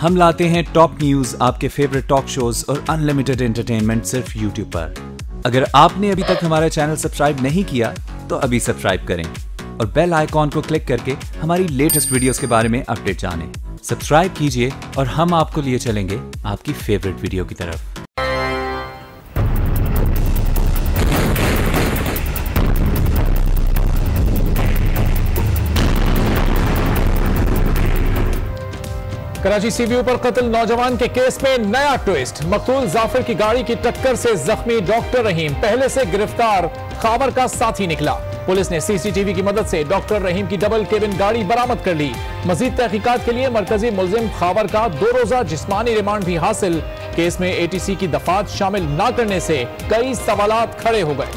हम लाते हैं टॉप न्यूज, आपके फेवरेट टॉक शोज और अनलिमिटेड एंटरटेनमेंट सिर्फ यूट्यूब पर। अगर आपने अभी तक हमारा चैनल सब्सक्राइब नहीं किया तो अभी सब्सक्राइब करें और बेल आइकॉन को क्लिक करके हमारी लेटेस्ट वीडियोस के बारे में अपडेट जानें। सब्सक्राइब कीजिए और हम आपको लिए चलेंगे आपकी फेवरेट वीडियो की तरफ। कराची सीबीयू पर कत्ल नौजवान के केस में नया ट्विस्ट। मकतूल जाफर की गाड़ी की टक्कर से जख्मी डॉक्टर रहीम पहले से गिरफ्तार खाबर का साथी निकला। पुलिस ने सीसीटीवी की मदद से डॉक्टर रहीम की डबल केबिन गाड़ी बरामद कर ली। मजीद तहकीकात के लिए मरकजी मुलजिम खाबर का 2 रोजा जिस्मानी रिमांड भी हासिल। केस में एटीसी की दफात शामिल न करने से कई सवालात खड़े हो गए।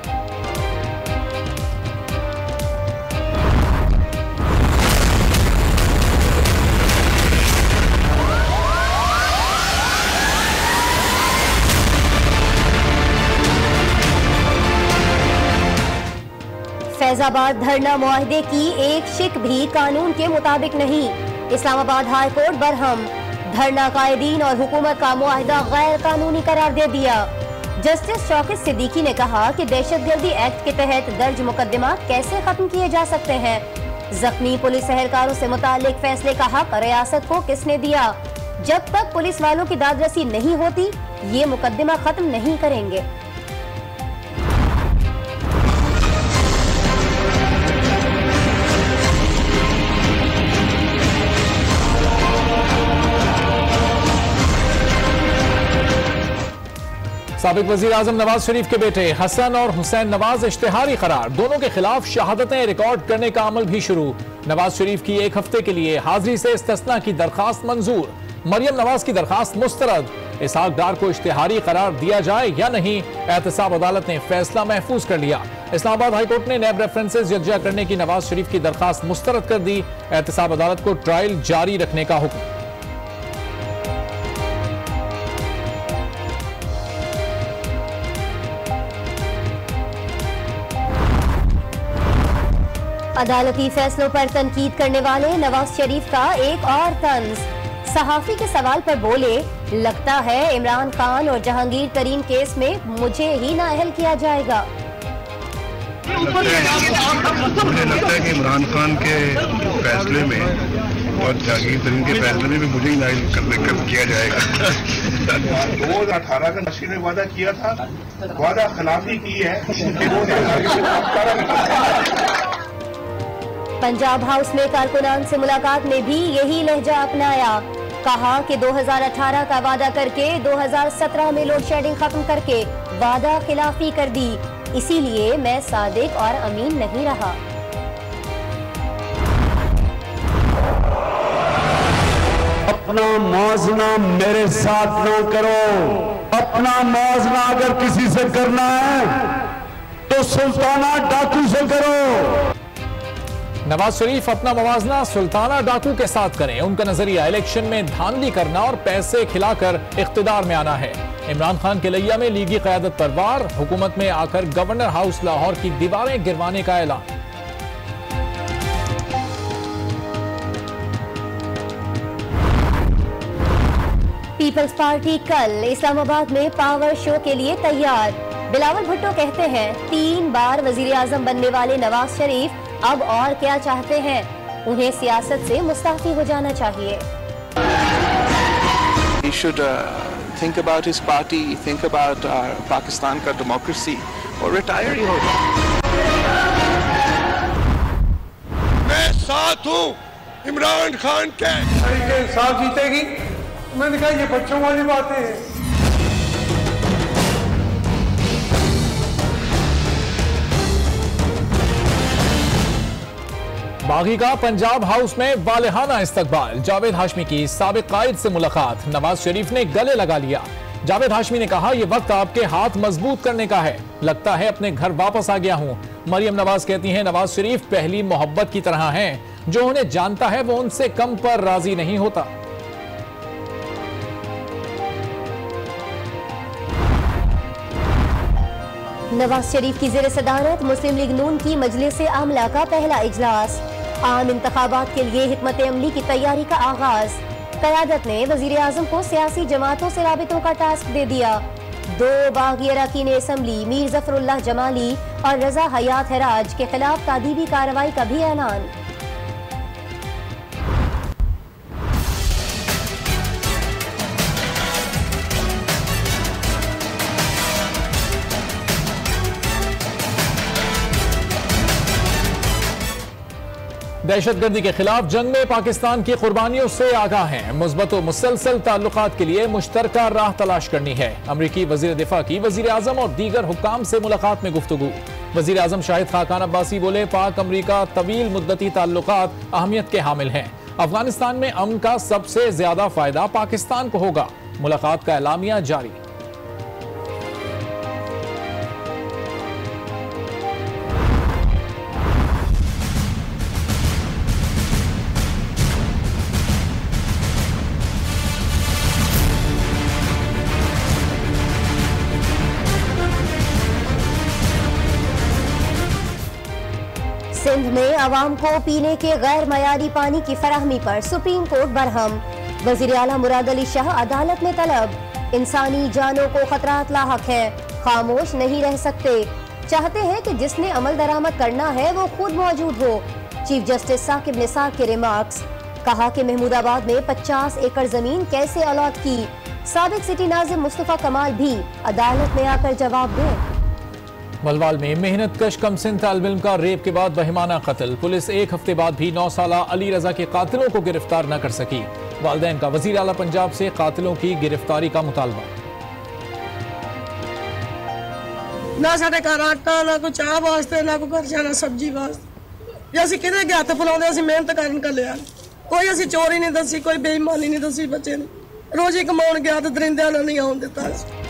फैजाबाद धरना मुआहदे की एक शिक भी कानून के मुताबिक नहीं। Islamabad high court Barham. धरना कायदीन और हुकूमत का मुआहदा गैर कानूनी करार दे दिया। जस्टिस शौकत सिद्दीकी ने कहा कि दहशतगर्दी एक्ट के तहत दर्ज मुकदमा कैसे खत्म किए जा सकते हैं। जख्मी पुलिस एहलकारों से मुतालिक फैसले का हक रियासत को किसने दिया। जब तक पुलिस वालों की दादरसी नहीं होती ये मुकदमा खत्म नहीं करेंगे। साबिक वजीर आजम नवाज शरीफ के बेटे हसन और हुसैन नवाज इश्तिहारी करार। दोनों के खिलाफ शहादतें रिकॉर्ड करने का अमल भी शुरू। नवाज शरीफ की 1 हफ्ते के लिए हाजिरी से इस्तिस्ना की दरखास्त मंजूर। मरियम नवाज की दरखास्त मुस्तरद। इसहाक डार को इश्तिहारी करार दिया जाए या नहीं, एहतसाब अदालत ने फैसला महफूज कर लिया। इस्लामाबाद हाईकोर्ट ने नैब रेफरेंसेस यकजा करने की नवाज शरीफ की दरखास्त मुस्तरद कर दी। एहतसाब अदालत को ट्रायल जारी रखने का हुक्म। अदालती फैसलों पर तनकीद करने वाले नवाज शरीफ का एक और तंज। सहाफी के सवाल पर बोले, लगता है इमरान खान और जहांगीर तरीन केस में मुझे ही नाअहल किया जाएगा। मुझे लगता है कि इमरान खान के फैसले में और जहांगीर तरीन के फैसले में भी मुझे ही नाअहल किया जाएगा। 2018 का नशीर ने वादा किया था, वादा खिलाफी की है। पंजाब हाउस में कारकुनान से मुलाकात में भी यही लहजा अपनाया। कहा कि 2018 का वादा करके 2017 में लोड शेडिंग खत्म करके वादा खिलाफी कर दी, इसीलिए मैं सादिक और अमीन नहीं रहा। अपना मौजना मेरे साथ ना करो। अपना मौजना अगर किसी से करना है तो सुल्ताना डाकू से करो। नवाज शरीफ अपना मवाजना सुल्ताना डाकू के साथ करें। उनका नजरिया इलेक्शन में धांधली करना और पैसे खिलाकर इख्तिदार में आना है। इमरान खान के लैया में लीगी क़यादत पर वार। हुकूमत में आकर गवर्नर हाउस लाहौर की दीवारें गिरवाने का ऐलान। पीपल्स पार्टी कल इस्लामाबाद में पावर शो के लिए तैयार। बिलावल भुट्टो कहते हैं 3 बार वजीर आजम बनने वाले नवाज शरीफ अब और क्या चाहते हैं, उन्हें सियासत से मुस्ताफी हो जाना चाहिए। He should think about his party, think about Pakistan का डेमोक्रेसी और रिटायर ही होगा। मैं साथ हूँ इमरान खान के। इंसाफ जीतेगी। मैंने कहा ये बच्चों वाली बातें हैं। बागी का पंजाब हाउस में वालेहाना इस्तकबाल। जावेद हाशमी की साबिक कायद से मुलाकात। नवाज शरीफ ने गले लगा लिया। जावेद हाशमी ने कहा, यह वक्त आपके हाथ मजबूत करने का है, लगता है अपने घर वापस आ गया हूं। मरियम नवाज कहती हैं, नवाज शरीफ पहली मोहब्बत की तरह हैं, जो उन्हें जानता है वो उनसे कम पर राजी नहीं होता। नवाज शरीफ की ज़ेर सदारत मुस्लिम लीग नून की मजलिस आमला का पहला इजलास। आम इंतखाबात के लिए हिकमत अमली की तैयारी का आगाज। क़यादत ने वज़ीर आज़म को सियासी जमातों से राबितों का टास्क दे दिया। 2 बागी अरकान असम्बली मीर ज़फ़रुल्लाह जमाली और रज़ा हयात हराज के खिलाफ तादीबी कार्रवाई का भी ऐलान। दहशतगर्दी के खिलाफ जंग में पाकिस्तान की कुर्बानियों से आगाह हैं। मुस्बत व मुसलसल ताल्लुकात के लिए मुश्तरका राह तलाश करनी है। अमरीकी वजीर दिफा की वजीर आजम और दीगर हुक्काम से मुलाकात में गुफ्तगू। वजीर आजम शाहिद खाकान अब्बासी बोले, पाक अमरीका तवील मुद्दती ताल्लुकात अहमियत के हामिल हैं। अफगानिस्तान में अमन का सबसे ज्यादा फायदा पाकिस्तान को होगा। मुलाकात का एलामिया जारी। सिंध में अवाम को पीने के गैर मयारी पानी की फराहमी पर सुप्रीम कोर्ट बरहम। वज़ीर आला मुराद अली शाह अदालत में तलब। इंसानी जानों को खतरात लाहक है, खामोश नहीं रह सकते। चाहते हैं कि जिसने अमल दरामद करना है वो खुद मौजूद हो। चीफ जस्टिस साकिब निसार के रिमार्क्स। कहा कि महमूदाबाद में 50 एकड़ जमीन कैसे अलॉट की। साबिक सिटी नाजिम मुस्तफा कमाल भी अदालत में आकर जवाब दें। मलवाल में मेहनत कश कमसिन तालिब इल्म का रेप के बाद बहिमाना कत्ल। पुलिस 1 हफ्ते बाद भी 9 साला अली रजा के कातिलों को गिरफ्तार न कर सकी। वालिदैन का वजीर आला पंजाब से कातिलों की गिरफ्तारी का मुतालबा। ना साडे घर आटा, ना कोई चाह वास्ते, ना कोई घर जाना सब्जी वास्ते। असीं किहदे अगे हत्थ फैलाउंदे, असीं मेहनत करन कल्लिया। कोई असीं चोरी नहीं दसी, कोई बेईमानी नहीं दसी। बच्चे ने रोजी कमाउण गया तो दरिंदियां ने नहीं आउण दित्ता।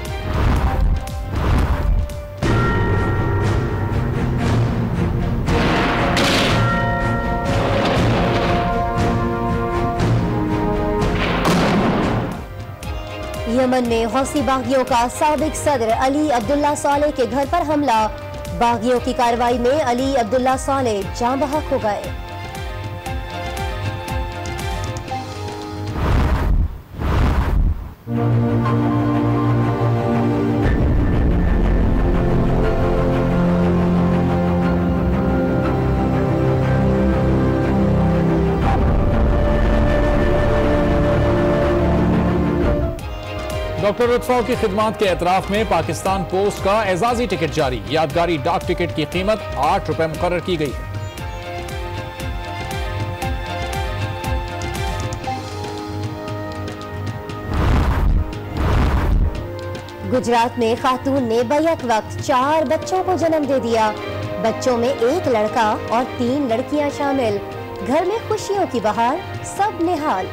यमन में हौसी बागियों का साबिक सदर अली अब्दुल्ला सालेह के घर पर हमला। बागियों की कार्रवाई में अली अब्दुल्ला सालेह जान बहक हो गए। डॉक्टर रुतफाओं की खिदमात के एतराफ में पाकिस्तान पोस्ट का एजाजी टिकट जारी। यादगारी डाक टिकट की कीमत 8 रुपए मुकर्रर की गई है। गुजरात में खातून ने बैक वक्त 4 बच्चों को जन्म दे दिया। बच्चों में 1 लड़का और 3 लड़कियां शामिल। घर में खुशियों की बहार, सब निहाल।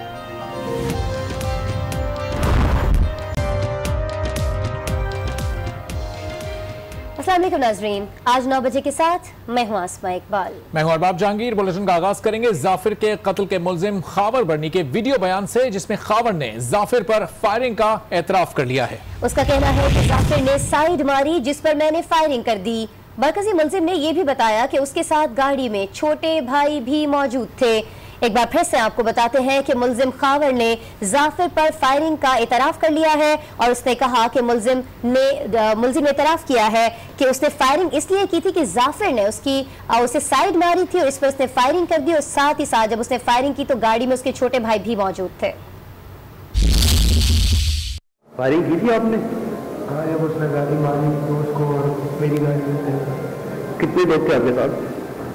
अस्सलाम वालेकुम नाज़रीन, आज 9 बजे के साथ मैं हूं आसमा इकबाल। मैं हूं अरबाब जहांगीर। बुलेटिन का आगाज करेंगे जाफिर के कत्ल के मुलजिम खावर बर्नी के वीडियो बयान से, जिसमें खावर ने जाफिर पर फायरिंग का एतराफ कर लिया है। उसका कहना है कि जाफिर ने साइड मारी जिस पर मैंने फायरिंग कर दी। मरकजी मुलजिम ने यह भी बताया कि उसके साथ गाड़ी में छोटे भाई भी मौजूद थे। एक बार फिर से आपको बताते हैं कि मुलजिम खावर ने जाफिर पर फायरिंग का एतराफ कर लिया है और उसने कहा कि मुलजिम ने एतराफ किया है कि उसने फायरिंग इसलिए की थी कि जाफिर ने उसे साइड मारी थी और इस पर उसने फायरिंग कर दी। और साथ ही साथ जब उसने फायरिंग की तो गाड़ी में उसके छोटे भाई भी मौजूद थे। फायरिंग की थी आपने? हाँ, जब उसने गाड़ी मारी तो उसको और मेरी गाड़ी में कितने लोग थे आपके साथ?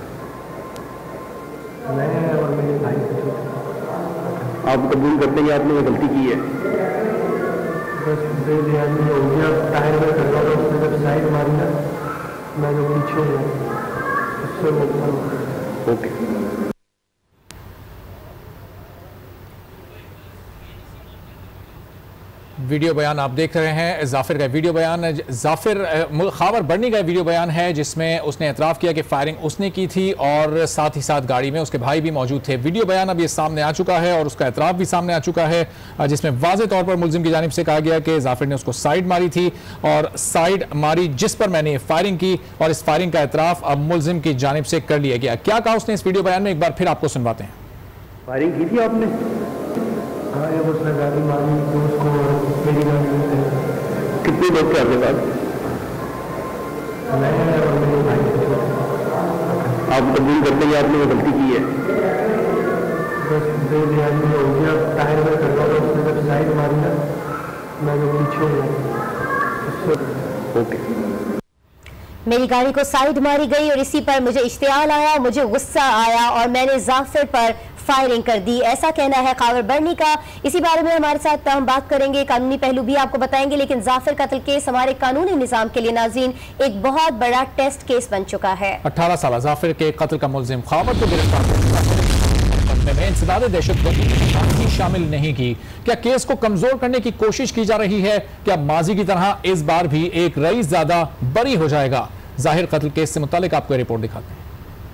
मैं और मेरे भाई। आप कबूल करते हैं कि आपने ये गलती की है? बस बेदयानी हो गया, टायर में कर रहा था, उसने जब साइड मारी ना, मैं जो पीछे हूँ उससे वो ओके। वीडियो बयान आप देख रहे हैं, जाफिर का वीडियो बयान। जाफिर खावर बर्नी का वीडियो बयान है जिसमें उसने एतराफ़ किया कि फायरिंग उसने की थी और साथ ही साथ गाड़ी में उसके भाई भी मौजूद थे। वीडियो बयान अब ये सामने आ चुका है और उसका एतराफ़ भी सामने आ चुका है, जिसमें वाज़ेह तौर पर मुलजिम की जानिब से कहा गया कि जाफिर ने उसको साइड मारी थी और साइड मारी जिस पर मैंने फायरिंग की और इस फायरिंग का एतराफ़ अब मुलजिम की जानिब से कर लिया गया। क्या कहा उसने इस वीडियो बयान में, एक बार फिर आपको सुनवाते हैं। फायरिंग की थी आपने? सारे उसने गाड़ी मारी दोस्त को मेरी गाड़ी में थे। कितने लोग थे आपके पास? मैं और मेरे भाई थे। आप कबूल करते हैं आपने वो गलती की है? बस बेध्यानी हो गया, टायर में कर रहा था, उसने जब साइड मारी ना मैं जो पीछे हो गया। ओके। मेरी गाड़ी को साइड मारी गई और इसी पर मुझे इश्तियाल आया, मुझे गुस्सा आया और मैंने जाफिर पर फायरिंग कर दी, ऐसा कहना है खावर बर्नी का। इसी बारे में हमारे साथ हम बात करेंगे, कानूनी पहलू भी आपको बताएंगे, लेकिन जाफिर कत्ल केस हमारे कानूनी निजाम के लिए नाज़रीन एक बहुत बड़ा टेस्ट केस बन चुका है। 18 साल जाफिर के कत्ल का मुलजिम खावर को गिरफ्तार में इंसदाद दहशतगर्दी शामिल नहीं की। क्या केस को कमजोर करने की कोशिश की जा रही है? क्या माजी की तरह इस बार भी एक रईस ज्यादा बरी हो जाएगा? जाहिर कत्ल केस से मुतालिक आपको रिपोर्ट दिखाते हैं।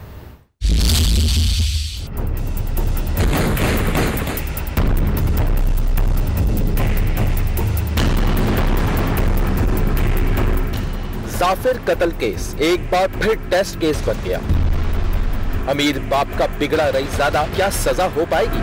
जाफिर कत्ल केस एक बार फिर टेस्ट केस बन गया। अमीर बाप का बिगड़ा रईसज़ादा, क्या सजा हो पाएगी?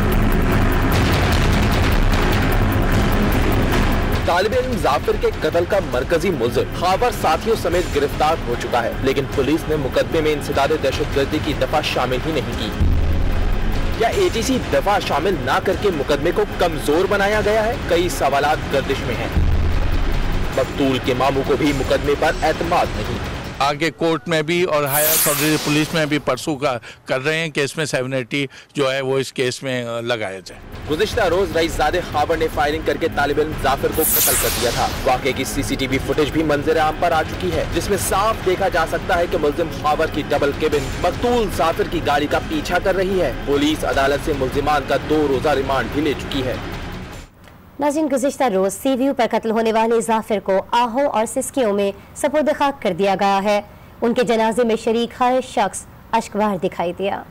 तालिब इल्म जाफिर के कत्ल का मरकजी मुलजिम खावर साथियों समेत गिरफ्तार हो चुका है, लेकिन पुलिस ने मुकदमे में इंसदाद दहशतगर्दी की दफा शामिल ही नहीं की। क्या एटीसी दफा शामिल ना करके मुकदमे को कमजोर बनाया गया है? कई सवालात गर्दिश में हैं। मकतूल के मामू को भी मुकदमे पर एतमाद नहीं। आगे कोर्ट में भी और हायर अथॉरिटी पुलिस में भी परसू का कर रहे हैं कि इसमें 780 जो है वो इस केस में लगाया जाए। गुज़िश्ता रोज रईसज़ादे खावर ने फायरिंग करके तालिब इल्म जाफिर को कत्ल कर दिया था। वाक़े की सीसीटीवी फुटेज भी मंजर आम पर आ चुकी है, जिसमें साफ देखा जा सकता है कि मुलजिम खावर की डबल केबिन मकतूल जाफिर की गाड़ी का पीछा कर रही है। पुलिस अदालत से मुलजिमान का 2 रोजा रिमांड भी ले चुकी है। नाज़रीन, गुज़िश्ता रोज सीवीयू पर कत्ल होने वाले जाफिर को आहो और सिस्कियों में सपुर्द खाक कर दिया गया है। उनके जनाजे में शरीक हर शख्स अश्कबार दिखाई दिया।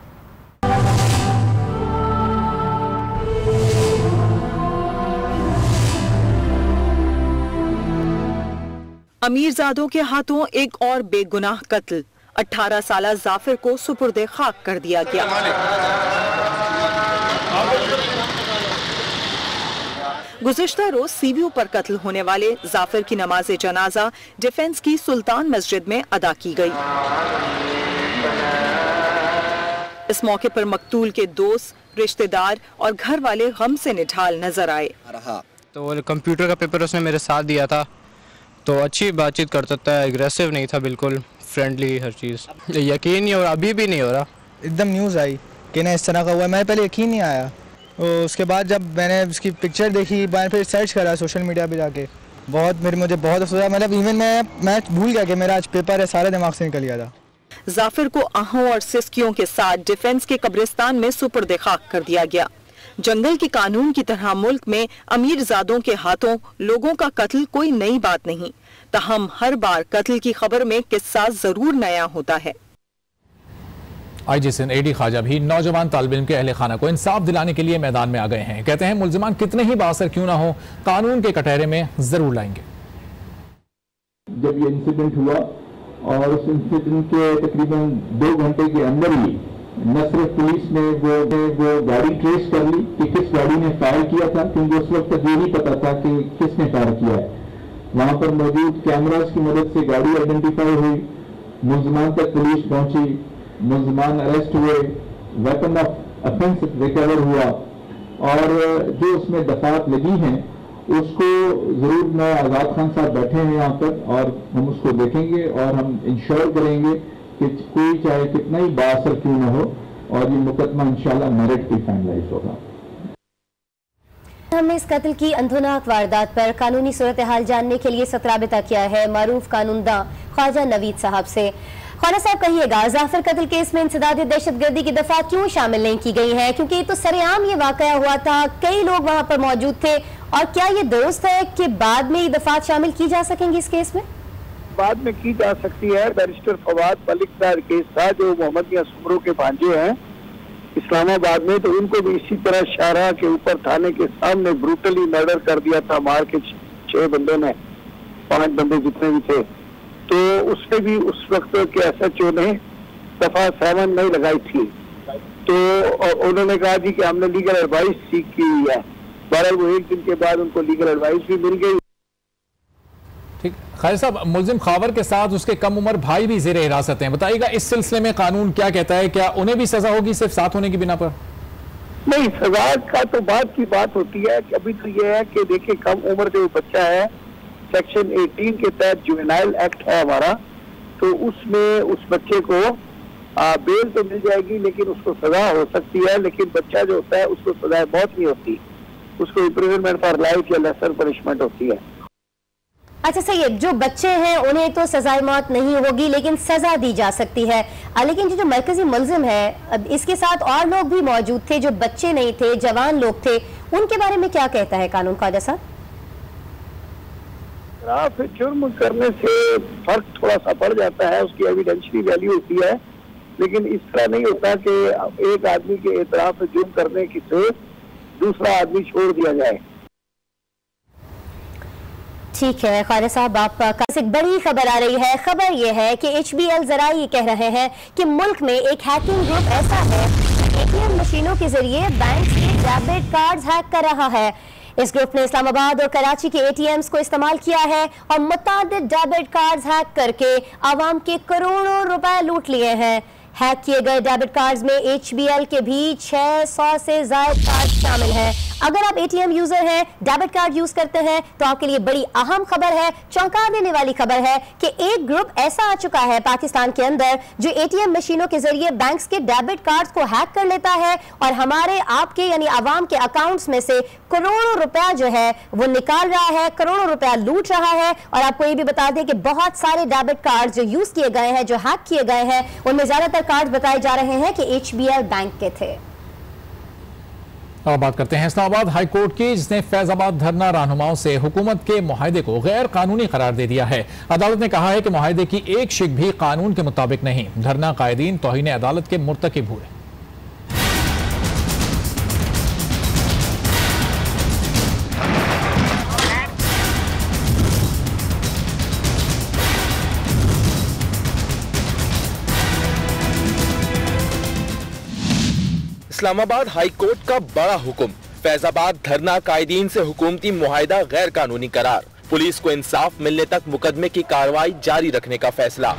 अमीरजादों के हाथों एक और बेगुनाह कत्ल, 18 साला जाफिर को सुपुर्द खाक कर दिया गया। गुज़िश्ता रोज सीवीयू पर कत्ल होने वाले जाफिर की नमाज जनाजा डिफेंस की सुल्तान मस्जिद में अदा की गई। इस मौके पर मकतूल के दोस्त, रिश्तेदार और घर वाले गम से निढाल नजर आए। तो कंप्यूटर का पेपर उसने मेरे साथ दिया था, तो अच्छी बातचीत करता था, एग्रेसिव नहीं था, बिल्कुल फ्रेंडली हर चीज़। यकीन नहीं हो रहा, अभी भी नहीं हो रहा। एकदम न्यूज़ आई कि ना इस तरह का हुआ, मैं पहले यकीन नहीं आया। उसके बाद जब मैंने उसकी पिक्चर देखी, मैंने फिर सर्च करा सोशल मीडिया पे जाके, मुझे बहुत अफसोस, मतलब इवन मैं भूल गया कि मेरा आज पेपर है, सारे दिमाग से निकल गया था। जाफिर को आहों और सिस्कियों के साथ डिफेंस के कब्रिस्तान में सुपुर्द खाक कर दिया गया। जंगल के कानून की तरह मुल्क में अमीरजादों के हाथों लोगों का कत्ल कोई नई बात नहीं, ताहम हर बार कत्ल की खबर में किस्सा जरूर नया होता है। आईजी सिंध एडी ख्वाजा भी नौजवान तालिब इल्म के अहले खाना को इंसाफ दिलाने के लिए मैदान में आ गए हैं। कहते हैं मुल्जिमान कितने ही बाअसर क्यों ना हो, कानून के कटहरे में जरूर लाएंगे। जब ये इंसिडेंट हुआ और उस इंसिडेंट के तकरीबन 2 घंटे के अंदर ही न सिर्फ पुलिस ने वो गाड़ी ट्रेस कर ली कि किस गाड़ी ने फायर किया था, क्योंकि उस वक्त तक ये नहीं पता था कि किसने फायर किया है। वहां पर मौजूद कैमरास की मदद से गाड़ी आइडेंटिफाई हुई, मुल्जिमान तक पुलिस पहुंची, मुल्जिमान अरेस्ट हुए, वेपन ऑफ ऑफेंस रिकवर हुआ और जो उसमें दफात लगी हैं उसको जरूर मैं आज़ाद खान साहब बैठे हैं यहाँ पर और हम उसको देखेंगे और हम इंश्योर करेंगे कि कोई चाहे कितना ही बाअसर क्यों न हो और ये मुकदमा इंशाल्लाह मेरिट पे फाइनलाइज होगा। हमने इस कत्ल की अंधोनाक वारदात पर कानूनी सूरत हाल जानने के लिए सतराबिता किया है मारूफ कानूनदा ख्वाजा नवीद साहब से। ख्वाजा साहब, कहिएगा जाफिर कत्ल केस में इंसदाद दहशतगर्दी की दफा क्यों शामिल नहीं की गई है, क्योंकि तो सरेआम ये वाकया हुआ था, कई लोग वहां पर मौजूद थे, और क्या ये दुरुस्त है कि बाद में ये दफात शामिल की जा सकेंगी इस केस में? बाद में की जा सकती है। बैरिस्टर फवाद मलिक का केस था जो मोहम्मद मियां सुमरो के भांजे हैं इस्लामाबाद में, तो उनको भी इसी तरह शाहरा के ऊपर थाने के सामने ब्रूटली मर्डर कर दिया था, मार के 6 बंदों ने, 5 बंदे जितने भी थे। तो उससे भी उस वक्त के SHO ने दफा 7 नहीं लगाई थी, तो उन्होंने कहा जी कि हमने लीगल एडवाइस सीख की हुई है, बहरहाल वो एक दिन के बाद उनको लीगल एडवाइस भी मिल गई। ठीक, खैर साहब, मुलजिम खावर के साथ उसके कम उम्र भाई भी जेर हिरासत हैं, बताइएगा इस सिलसिले में कानून क्या कहता है? क्या उन्हें भी सजा होगी सिर्फ साथ होने की बिना पर? नहीं, सजा का तो बात की बात होती है। अभी तो ये है कि देखिए कम उम्र जो बच्चा है, सेक्शन 18 के तहत जुवेनाइल एक्ट है हमारा, तो उसमें उस बच्चे को बेल तो मिल जाएगी लेकिन उसको सजा हो सकती है। लेकिन बच्चा जो होता है उसको सजा मौत नहीं होती, उसको इम्प्रिजनमेंट फॉर लाइफ या लेसर पनिशमेंट होती है। अच्छा सैयद, जो बच्चे हैं उन्हें तो सजाए मौत नहीं होगी लेकिन सजा दी जा सकती है, लेकिन जो मरकजी मुलजिम है, अब इसके साथ और लोग भी मौजूद थे जो बच्चे नहीं थे, जवान लोग थे, उनके बारे में क्या कहता है कानून का? जैसा जुर्म करने से फर्क थोड़ा सा पड़ जाता है, उसकी एविडेंशियली वैल्यू होती है, लेकिन इस तरह नहीं होता कि एक आदमी के एतराफ से जुर्म करने की से दूसरा आदमी छोड़ दिया जाए। ठीक है खालिद साहब, आपका एक बड़ी खबर आ रही है। खबर यह है कि HBL जरा ये कह रहे हैं कि मुल्क में एक हैकिंग ग्रुप ऐसा है ATM मशीनों के जरिए बैंक के डेबिट कार्ड्स हैक कर रहा है। इस ग्रुप ने इस्लामाबाद और कराची के ATMs को इस्तेमाल किया है और मुतादिद डेबिट कार्ड्स हैक करके आवाम के करोड़ों रुपए लूट लिए हैं। हैक किए गए डेबिट कार्ड्स में HBL के भी 600 से ज्यादा कार्ड शामिल हैं। अगर आप ATM यूजर हैं, डेबिट कार्ड यूज करते हैं, तो आपके लिए बड़ी अहम खबर है, चौंका देने वाली खबर है कि एक ग्रुप ऐसा आ चुका है पाकिस्तान के अंदर जो ATM मशीनों के जरिए बैंक्स के डेबिट कार्ड्स को हैक कर लेता है और हमारे आपके यानी आवाम के अकाउंट्स में से करोड़ों रुपया जो है वो निकाल रहा है, करोड़ों रुपया लूट रहा है। और आपको ये भी बता दें कि बहुत सारे डेबिट कार्ड जो यूज किए गए हैं, जो हैक किए गए हैं, उनमें ज्यादातर कार्ड बताए जा रहे हैं कि HBL बैंक के थे। अब बात करते हैं इस्लामाबाद हाई कोर्ट की, जिसने फैजाबाद धरना रहनुमाओं से हुकूमत के मुआहदे को गैर कानूनी करार दे दिया है। अदालत ने कहा है कि मुआहदे की एक शिक भी कानून के मुताबिक नहीं। धरना कायदीन तौहीन अदालत के मुर्तकिब हुए। इस्लामाबाद हाई कोर्ट का बड़ा हुक्म, फैजाबाद धरना कायदीन से हुकूमती मुआहिदा गैर कानूनी करार। पुलिस को इंसाफ मिलने तक मुकदमे की कार्रवाई जारी रखने का फैसला।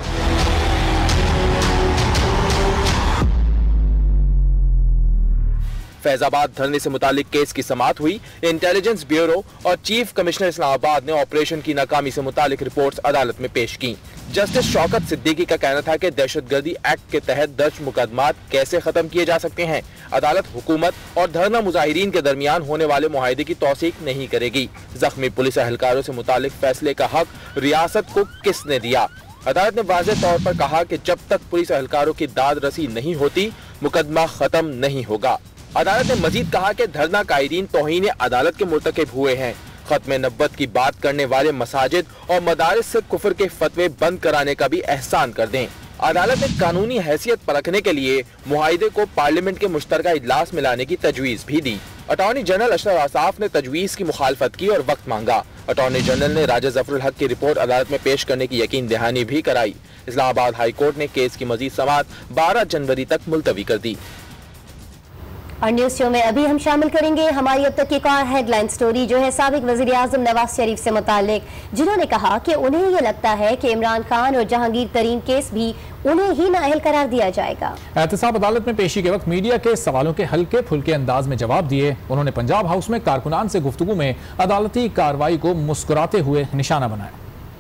फैजाबाद धरने से मुतालिक केस की समाअत हुई। इंटेलिजेंस ब्यूरो और चीफ कमिश्नर इस्लामाबाद ने ऑपरेशन की नाकामी से मुतालिक रिपोर्ट्स अदालत में पेश की। जस्टिस शौकत सिद्दीकी का कहना था कि दहशतगर्दी एक्ट के तहत दर्ज मुकदमात कैसे खत्म किए जा सकते हैं। अदालत हुकूमत और धरना मुजाहिरीन के दरमियान होने वाले मुआहिदे की तौसीक नहीं करेगी। जख्मी पुलिस एहलकारों से मुतालिक फैसले का हक रियासत को किसने दिया? अदालत ने वाज़ेह तौर पर कहा कि जब तक पुलिस एहलकारों की दाद रसी नहीं होती, मुकदमा खत्म नहीं होगा। अदालत ने मजीद कहा कि धरना कायदीन तौहीन अदालत के मुर्तकिब हुए हैं। खत्म नब्बत की बात करने वाले मसाजिद और मदारिस से कुफर के फतवे बंद कराने का भी एहसान कर दें। अदालत ने कानूनी हैसियत परखने के लिए मुआहिदे को पार्लियामेंट के मुश्तरका इजलास में लाने की तजवीज़ भी दी। अटॉर्नी जनरल अशरफ आसाफ ने तजवीज़ की मुखालफत की और वक्त मांगा। अटॉर्नी जनरल ने राजा जफरुल हक की रिपोर्ट अदालत में पेश करने की यकीन दहानी भी कराई। इस्लामाबाद हाई कोर्ट ने केस की मजीद समाअत 12 जनवरी तक मुलतवी कर दी। और न्यूज शो में अभी हम शामिल करेंगे हमारी अब तक की एक और हेडलाइन स्टोरी, जो है साबिक वज़ीर आज़म नवाज शरीफ से मुतालिक, जिन्होंने कहा कि उन्हें ये लगता है कि इमरान खान और जहांगीर तरीन केस भी उन्हें ही नाअहल करार दिया जाएगा। एहतसाब अदालत में पेशी के वक्त मीडिया के सवालों के हल्के फुल्के अंदाज में जवाब दिए। उन्होंने पंजाब हाउस में कारकुनान से गुफ्तगू में अदालती कार्रवाई को मुस्कुराते हुए निशाना बनाया।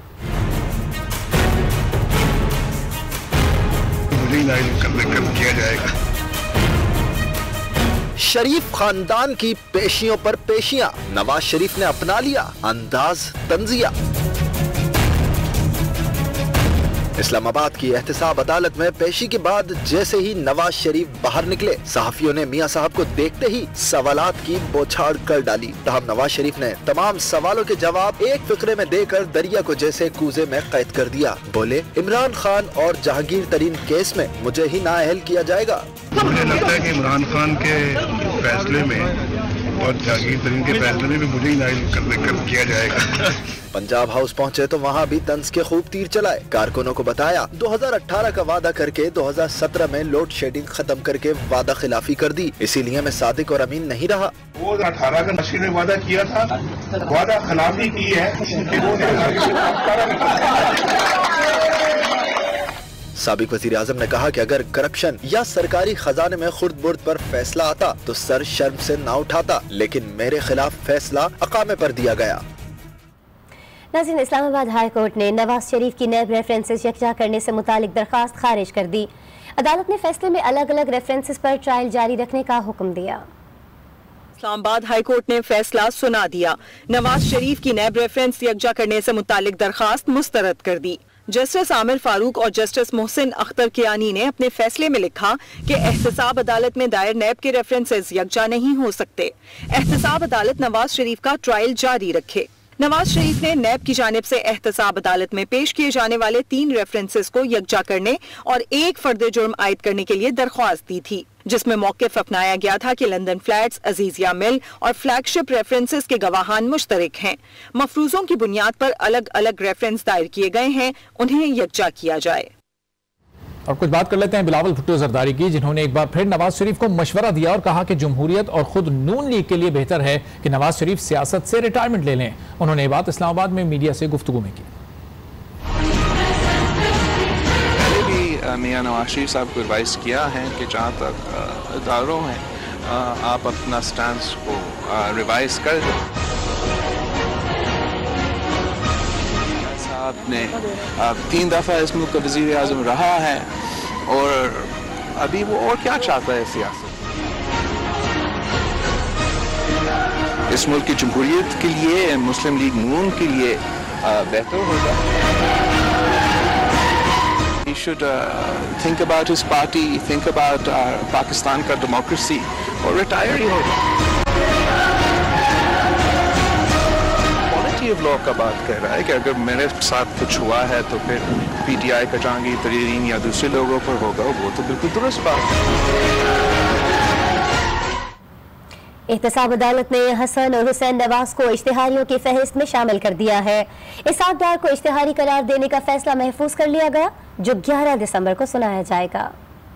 मुझे नाअहल किया जाएगा। शरीफ खानदान की पेशियों पर पेशियां, नवाज शरीफ ने अपना लिया अंदाज तंजिया। इस्लामाबाद की एहतसाब अदालत में पेशी के बाद जैसे ही नवाज शरीफ बाहर निकले, सहाफियों ने मियां साहब को देखते ही सवालात की बौछार कर डाली। तहम नवाज शरीफ ने तमाम सवालों के जवाब एक फिक्रे में देकर दरिया को जैसे कूजे में कैद कर दिया। बोले, इमरान खान और जहांगीर तरीन केस में मुझे ही नाअहल किया जाएगा। मुझे लगता है कि इमरान खान के फैसले में और जहांगीर तरीन के फैसले में भी मुझे ही नाइल कर किया जाएगा। पंजाब हाउस पहुंचे तो वहां भी तंज के खूब तीर चलाए। कारकुनों को बताया 2018 का वादा करके 2017 में लोड शेडिंग खत्म करके वादा खिलाफी कर दी, इसीलिए मैं सादिक और अमीन नहीं रहा। 2018 का नशीन ने वादा किया था, वादा खिलाफी की है। साबिक वजीर आजम ने कहा कि अगर करप्शन या सरकारी खजाने में खुर्द बुर्द पर फैसला आता तो सर शर्म से ना उठाता, लेकिन मेरे खिलाफ फैसला अकामे पर दिया गया। नाज़रीन, इस्लामाबाद हाई कोर्ट ने नवाज शरीफ की नैब रेफरेंसेस यकजा करने से मुतालिक दरखास्त खारिज कर दी। अदालत ने फैसले में अलग अलग रेफरेंसेस पर ट्रायल जारी रखने का हुक्म दिया। इस्लामाबाद हाई कोर्ट ने फैसला सुना दिया। नवाज शरीफ की नैब रेफरेंस यकजा करने से मुतालिक दरखास्त मुस्तरद कर दी। जस्टिस आमिर फारूक और जस्टिस मोहसिन अख्तर कियानी ने अपने फैसले में लिखा कि एहतसाब अदालत में दायर नैब के रेफरेंसेस यकजा नहीं हो सकते। एहतसाब अदालत नवाज शरीफ का ट्रायल जारी रखे। नवाज शरीफ ने नैब की जानिब से एहतसाब अदालत में पेश किए जाने वाले 3 रेफरेंसेस को यकजा करने और एक फर्द जुर्म आयद करने के लिए दरख्वास्त दी थी, जिसमें मौक़िफ़ अपनाया गया था कि लंदन फ्लैट्स, अजीजिया मिल और फ्लैगशिप रेफरेंसेस के गवाहान मुश्तरक हैं। मफरूजों की बुनियाद पर अलग अलग रेफरेंस दायर किए गए हैं, उन्हें यकजा किया जाए। और कुछ बात कर लेते हैं बिलावल भुट्टो जरदारी की, जिन्होंने एक बार फिर नवाज शरीफ को मशवरा दिया और कहा कि जमहूरियत और खुद नून लीग के लिए बेहतर है कि नवाज शरीफ सियासत से रिटायरमेंट ले लें। उन्होंने ये बात इस्लामाबाद में मीडिया से गुफ्तगू में की। पहले भी मियां नवाज शरीफ साहब को एडवाइस किया है कि जहाँ तक इदारों हैं आप अपना स्टैंस को रिवाइज कर दें। आपने 3 दफा इस मुल्क का वज़ीर आज़म रहा है और अभी वो और क्या चाहता है सियासत। इस मुल्क की जमहूरियत के लिए, मुस्लिम लीग नून के लिए बेहतर होगा। He should think about his party, think about Pakistan का डेमोक्रेसी और रिटायर ही होगा। लॉ का बात कर रहा है कि अगर मेरे साथ कुछ हुआ है तो फिर पीटीआई का जहांगीर तरीन या दूसरे लोगों पर होगा, वो तो बिल्कुल दुरुस्त बात है। एहतसाब अदालत ने हसन और हुसैन नवाज को इश्तिहारियों की फहरिस्त में शामिल कर दिया है। इसहाक डार को इश्तिहारी करार देने का फैसला महफूज कर लिया गया, जो 11 दिसंबर को सुनाया जाएगा।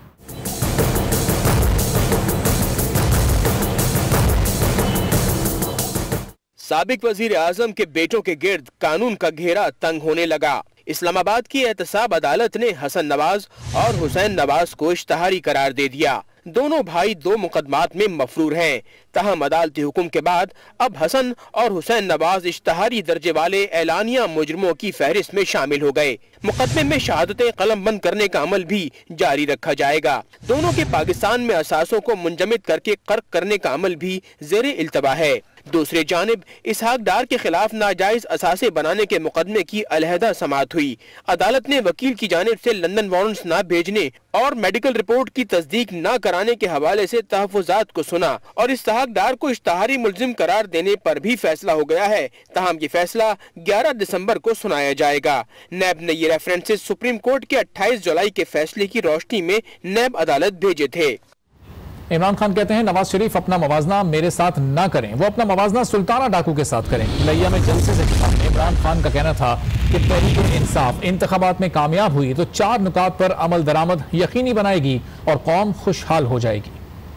साबिक वजीर आजम के बेटों के गिर्द कानून का घेरा तंग होने लगा। इस्लामाबाद की एहतसाब अदालत ने हसन नवाज और हुसैन नवाज को इश्तिहारी करार दे दिया। दोनों भाई 2 मुकदमात में मफरूर हैं। तहम अदालती हुक्म के बाद अब हसन और हुसैन नवाज इश्तिहारी दर्जे वाले एलानिया मुजरिमों की फहरिस्त में शामिल हो गए। मुकदमे में शहादतें कलम बंद करने का अमल भी जारी रखा जाएगा। दोनों के पाकिस्तान में असासों को मुंजमद करके कर्क करने का अमल भी ज़ेरे इल्तवा है। दूसरी जानिब इसहाक डार के खिलाफ नाजायज असासे बनाने के मुकदमे की अलहदा समाअत हुई। अदालत ने वकील की जानिब से लंदन वारंट्स न भेजने और मेडिकल रिपोर्ट की तस्दीक न कराने के हवाले से तहफ़्फ़ुज़ात को सुना और इसहाक डार को इश्तिहारी मुल्ज़िम करार देने पर भी फैसला हो गया है। तहम ये फैसला 11 दिसंबर को सुनाया जाएगा। नैब ने ये रेफरेंसेस सुप्रीम कोर्ट के 28 जुलाई के फैसले की रोशनी में नैब अदालत भेजे थे। इमरान खान कहते हैं नवाज शरीफ अपना मवाजना मेरे साथ ना करें, वो अपना मवाजना सुल्ताना डाकू के साथ करें। लैया में जलसे से खिताब में इमरान खान का कहना था कि तहरीक इंसाफ इंतखाबात में कामयाब हुई तो 4 नुकात पर अमल दरामद यकीनी बनाएगी और कौम खुशहाल हो जाएगी।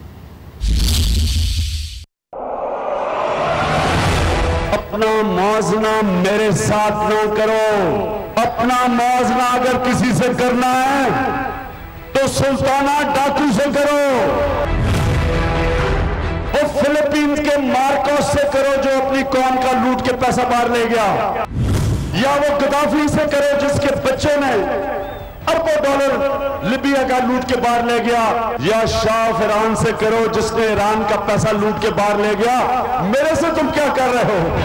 अपना मौजना मेरे साथ ना करो, अपना मौजना अगर किसी से करना है तो सुल्ताना डाकू से करो, वो फिलीपींस के मार्कोस से करो जो अपनी कौम का लूट के पैसा बाहर ले गया, या वो गद्दाफी से करो जिसके बच्चे ने अरबों डॉलर लिबिया का लूट के बाहर ले गया, या शाह फिरौन से करो जिसने ईरान का पैसा लूट के बाहर ले गया। मेरे से तुम क्या कर रहे हो?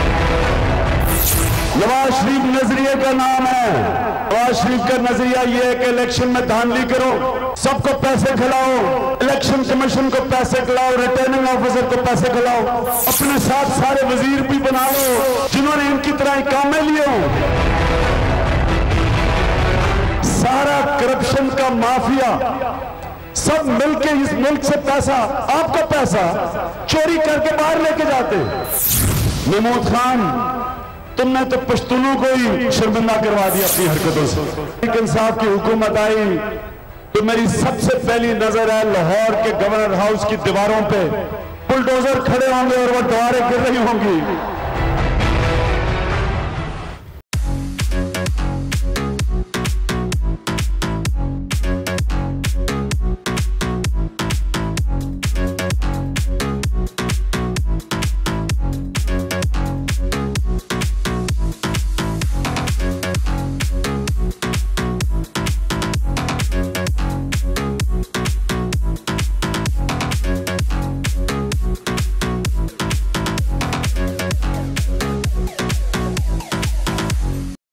नवाज शरीफ नजरिए का नाम है। नवाज शरीफ का नजरिया ये है कि इलेक्शन में धांधली करो, सबको पैसे खिलाओ, इलेक्शन कमीशन को पैसे खिलाओ, रिटर्निंग ऑफिसर को पैसे खिलाओ, अपने साथ सारे वजीर भी बना लो जिन्होंने इनकी तरह कामें लिए हो। सारा करप्शन का माफिया सब मिलके इस मुल्क से पैसा, आपका पैसा चोरी करके बाहर लेके जाते। महमूद खान, तुमने तो पश्तूनों को ही शर्मिंदा करवा दिया अपनी हरकतों से। इंसाफ की हुकूमत आई तो मेरी सबसे पहली नजर है लाहौर के गवर्नर हाउस की दीवारों पे बुलडोजर खड़े होंगे और वो दीवारें गिर रही होंगी।